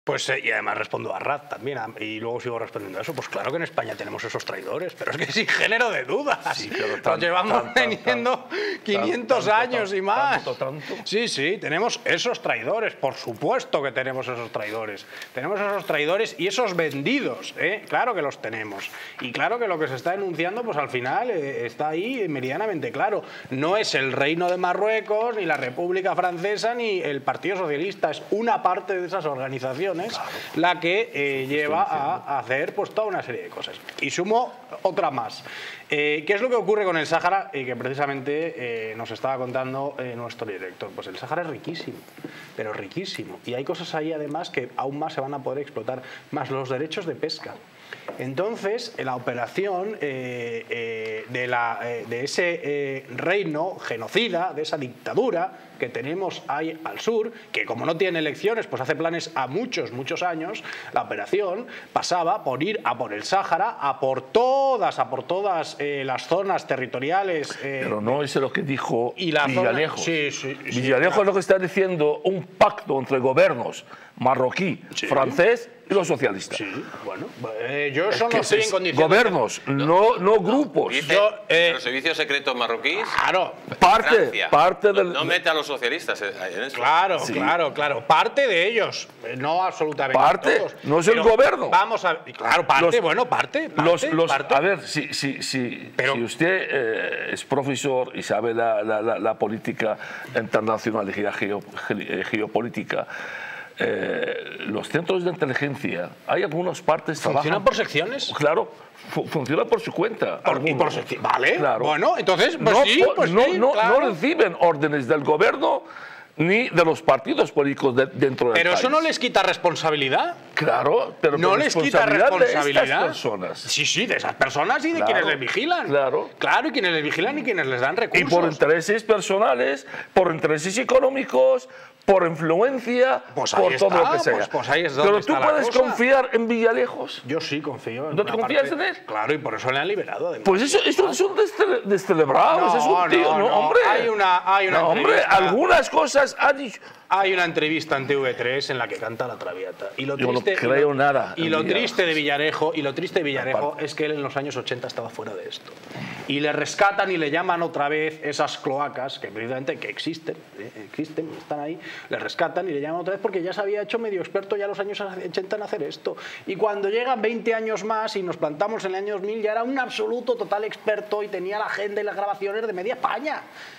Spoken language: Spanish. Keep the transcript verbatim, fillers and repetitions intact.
Pues eh, y además respondo a Raz también, a, y luego sigo respondiendo a eso. Pues claro que en España tenemos esos traidores, pero es que sin género de dudas. Sí, claro, tan, Nos llevamos tan, teniendo tan, quinientos tan, años tan, y más. Tanto, tanto. Sí, sí, tenemos esos traidores, por supuesto que tenemos esos traidores. Tenemos esos traidores y esos vendidos, ¿eh? Claro que los tenemos. Y claro que lo que se está denunciando, pues al final eh, está ahí meridianamente claro. No es el Reino de Marruecos, ni la República Francesa, ni el Partido Socialista. Es una parte de esas organizaciones Claro. la que eh, lleva a hacer pues toda una serie de cosas. Y sumo otra más. Eh, ¿Qué es lo que ocurre con el Sáhara? Y que precisamente eh, nos estaba contando eh, nuestro director. Pues el Sáhara es riquísimo, pero riquísimo. Y hay cosas ahí además que aún más se van a poder explotar, más los derechos de pesca. Entonces, la operación eh, eh, de, la, eh, de ese eh, reino genocida, de esa dictadura que tenemos ahí al sur, que como no tiene elecciones, pues hace planes a muchos, muchos años, la operación pasaba por ir a por el Sáhara, a por todas, a por todas eh, las zonas territoriales. Eh, Pero no es lo que dijo y la Villarejo. Zona, sí, sí, sí, Villarejo claro. es lo que está diciendo, un pacto entre gobiernos marroquí, sí. francés y los socialistas. Sí, bueno, eh, yo eso es no estoy en condiciones. Gobiernos, de... no, no grupos. Dice, yo, eh, los servicios secretos marroquíes. Claro, parte, Francia, parte del. No, no mete a los socialistas en eso. Claro, sí. claro, claro. Parte de ellos, no absolutamente parte, todos. no es el gobierno. Vamos a, claro, parte, los, bueno, parte. parte, los, los, parte. A ver, si, si, si, Pero, si usted eh, es profesor y sabe la, la, la, la política internacional y la geo, geopolítica. Eh, los centros de inteligencia, hay algunas partes que ¿Funcionan trabajan, por secciones? Claro, fu funciona por su cuenta. Por, y por secciones, vale, claro. Bueno, entonces, pues no, sí, pues no, sí, no, claro. no reciben órdenes del gobierno ni de los partidos políticos de, dentro del Pero país. eso no les quita responsabilidad. Claro, pero no les quita responsabilidad de estas personas. Sí, sí, de esas personas y de claro, quienes les vigilan. Claro. Claro, y quienes les vigilan y quienes les dan recursos. Y por intereses personales, por intereses económicos, por influencia, pues por está, todo lo que sea. Pues, pues ahí es donde pero está tú la puedes cosa. confiar en Villalejos. Yo sí confío. En ¿No te confías parte, en él? Claro, y por eso le han liberado. Además. Pues eso, eso es un descele descelebrado, no, es un tío, no, no, no, hombre. Hay una, hay una no, hombre, algunas cosas ha dicho. Hay una entrevista en T V tres en la que canta La Traviata. Y lo Yo triste, no creo y lo, nada. Y lo triste de Villarejo, y lo triste de Villarejo Aparte. es que él en los años ochenta estaba fuera de esto. Y le rescatan y le llaman otra vez esas cloacas, que precisamente que existen, eh, existen, están ahí, le rescatan y le llaman otra vez porque ya se había hecho medio experto ya en los años ochenta en hacer esto. Y cuando llegan veinte años más y nos plantamos en el año dos mil, ya era un absoluto total experto y tenía la agenda y las grabaciones de media España.